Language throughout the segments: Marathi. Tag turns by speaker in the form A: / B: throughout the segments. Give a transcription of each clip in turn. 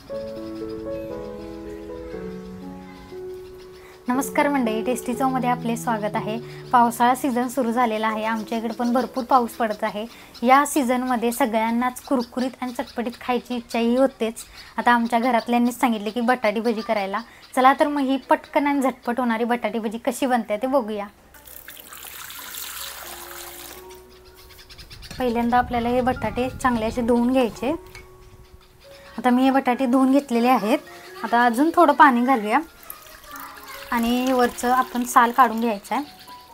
A: नमस्कार मंडळी, टेस्टी चवमध्ये आपले स्वागत आहे। पावसाळा सीझन सुरू झालेला आहे। आमच्या इकडे पण भरपूर पाऊस पडत आहे। या सीझनमध्ये सगळ्यांनाच कुरकुरीत आणि चटपटीत खायची इच्छाही होतेच। आता आमच्या घरातल्यांनीच सांगितले की बटाटी भजी करायला। चला तर मग ही पटकन आणि झटपट होणारी बटाटी भजी कशी बनते ते बघूया। पहिल्यांदा आपल्याला हे बटाटे चांगले असे धुवून घ्यायचे। आता मी हे बटाटे धुवून घेतलेले आहेत। आता अजून थोडं पाणी घालूया आणि वरचं आपण साल काढून घ्यायचं आहे।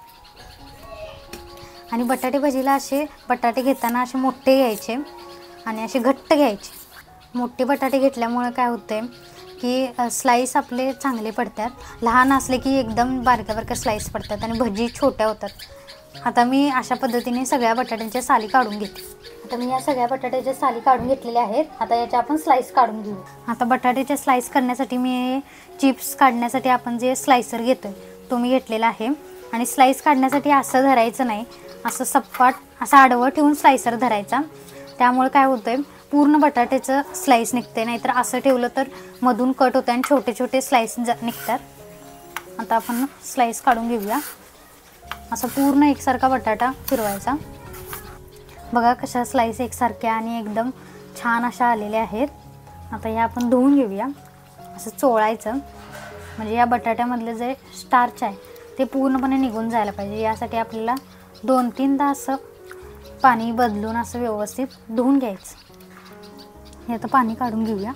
A: आणि बटाटे भजीला असे बटाटे घेताना असे मोठे घ्यायचे आणि असे घट्ट घ्यायचे। मोठे बटाटे घेतल्यामुळे काय होते की स्लाइस आपले चांगले पडतात। लहान असले की एकदम बारक्या बारक्या स्लाइस पडतात आणि भजी छोट्या होतात। आता मी अशा पद्धतीने सगळ्या बटाट्यांच्या साली काढून घेते। आता मी या सगळ्या बटाट्याच्या साली काढून घेतलेल्या आहेत। आता याच्या आपण स्लाइस काढून घेऊ। आता बटाट्याच्या स्लाइस करण्यासाठी मी चिप्स काढण्यासाठी आपण जे स्लाइसर घेतोय तो मी घेतलेला आहे। आणि स्लाइस काढण्यासाठी असं धरायचं नाही, असं सपाट असं आडवं ठेवून स्लाइसर धरायचा। त्यामुळे काय होतंय पूर्ण बटाट्याचं स्लाइस निघते, नाहीतर असं ठेवलं तर मधून कट होतं आणि छोटे छोटे स्लाइस निघतात। आता आपण स्लाइस काढून घेऊया। असं पूर्ण एकसारखा बटाटा फिरवायचा। बघा कशा स्लाइस एकसारख्या आणि एकदम छान अशा आलेल्या आहेत। आता हे आपण धुवून घेऊया। असं चोळायचं म्हणजे या बटाट्यामधलं जे स्टार्च आहे ते पूर्णपणे निघून जायला पाहिजे। यासाठी आपल्याला 2-3दा असं पाणी बदलून असं व्यवस्थित धुवून घ्यायचं। हे आता पाणी काढून घेऊया।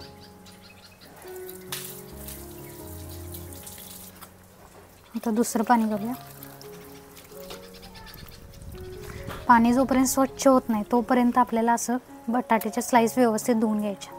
A: आता दुसरं पाणी घालूया। पाणी जोपर्यंत स्वच्छ होत नाही तोपर्यंत आपल्याला असं बटाट्याच्या स्लाइस व्यवस्थित धुवून घ्यायच्या।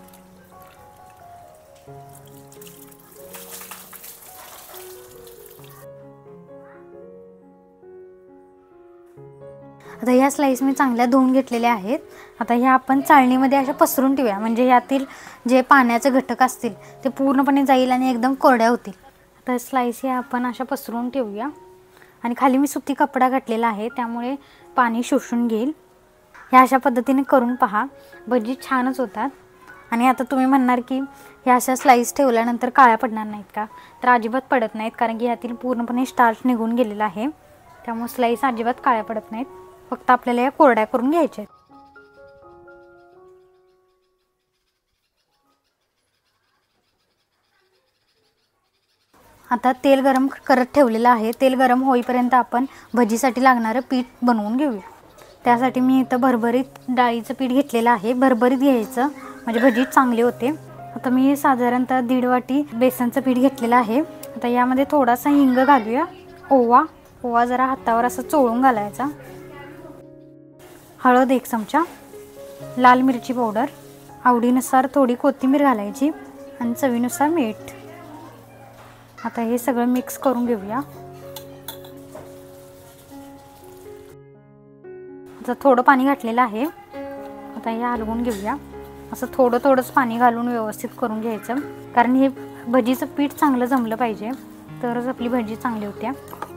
A: आता ह्या स्लाइस मी चांगल्या धुवून घेतलेल्या आहेत। आता ह्या आपण चाळणीमध्ये अशा पसरून ठेवूया म्हणजे यातील जे पाण्याचे घटक असतील ते पूर्णपणे जाईल आणि एकदम कोरड्या होतील। आता स्लाइस ह्या आपण अशा पसरून ठेवूया आणि खाली मी सुती कपडा घातलेला आहे त्यामुळे पाणी शोषून घेईल। ह्या अशा पद्धतीने करून पहा, भजी छानच होतात। आणि आता तुम्ही म्हणणार की ह्या अशा स्लाइस ठेवल्यानंतर काळ्या पडणार नाहीत का? तर अजिबात पडत नाहीत, कारण की यातील पूर्णपणे स्टार्च निघून गेलेला आहे। त्यामुळे स्लाइस अजिबात काळ्या पडत नाहीत, फक्त आपल्याला या कोरड्या करून घ्यायच्या आहेत। आता तेल गरम करत ठेवलेलं आहे। तेल गरम होईपर्यंत आपण भजीसाठी लागणारं पीठ बनवून घेऊया। त्यासाठी मी इथं भरभरीत डाळीचं पीठ घेतलेलं आहे। भरभरीत घ्यायचं म्हणजे भजी चांगली होते। आता मी साधारणतः 1.5 वाटी बेसनचं पीठ घेतलेलं आहे। आता यामध्ये थोडासा हिंग घालूया। ओवा जरा हातावर असं चोळून घालायचा। हळद 1 चमचा, लाल मिरची पावडर, आवडीनुसार थोडी कोथिंबीर घालायची आणि चवीनुसार मीठ। आता हे सगळं मिक्स करून घेऊया। आता थोडं पाणी घातलेलं आहे। आता हे हलवून घेऊया। असं थोडंच पाणी घालून व्यवस्थित करून घ्यायचं, कारण हे भजीचं पीठ चांगलं जमलं पाहिजे तरच आपली भजी चांगली होते।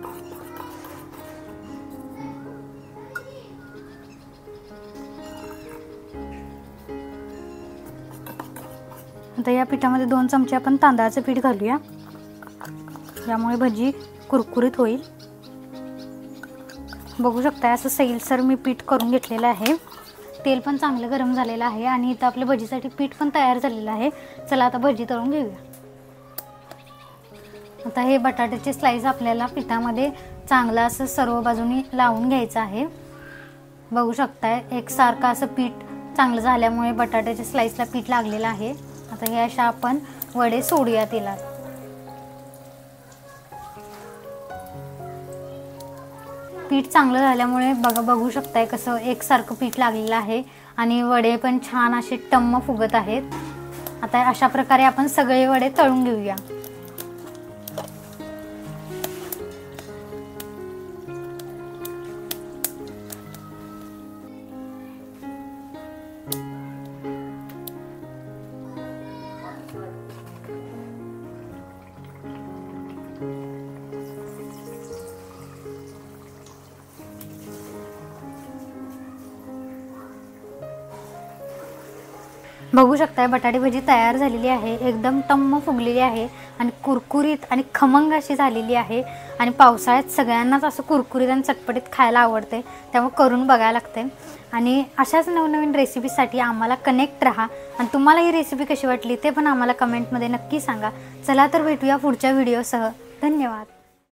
A: आता या पिठामध्ये 2 चमचे आपण तांदळाचं पीठ घालूया, यामुळे भजी कुरकुरीत होईल। बघू शकता असं सैलसर मी पीठ करून घेतलेलं आहे। तेल पण चांगलं गरम झालेलं आहे आणि इथं आपल्या भजीसाठी पीठ पण तयार झालेलं आहे। चला आता भजी तळून घेऊया। आता हे बटाट्याचे स्लाइस आपल्याला पिठामध्ये चांगलं असं सर्व बाजूनी लावून घ्यायचं आहे। बघू शकताय एकसारखं असं पीठ चांगलं झाल्यामुळे बटाट्याच्या स्लाइसला पीठ लागलेलं आहे। आता हे अशा आपण वडे सोडूया तेलात। पीठ चांगलं झाल्यामुळे बघू शकताय कसं एकसारखं पीठ लागलेलं आहे आणि वडे पण छान असे टम्म फुगत आहेत। आता अशा प्रकारे आपण सगळे वडे तळून घेऊया। बघू शकताय बटाटे भजी तयार झालेली आहे, एकदम टम्म फुगलेली आहे आणि कुरकुरीत आणि खमंग अशी झालेली आहे। आणि पावसाळ्यात सगळ्यांनाच असं कुरकुरीत आणि चटपटीत खायला आवडते, त्यामुळे करून बघायला लागते। आणि अशाच नवनवीन रेसिपीसाठी आम्हाला कनेक्ट राहा आणि तुम्हाला ही रेसिपी कशी वाटली ते पण आम्हाला कमेंटमध्ये नक्की सांगा। चला तर भेटूया पुढच्या व्हिडिओसह। धन्यवाद।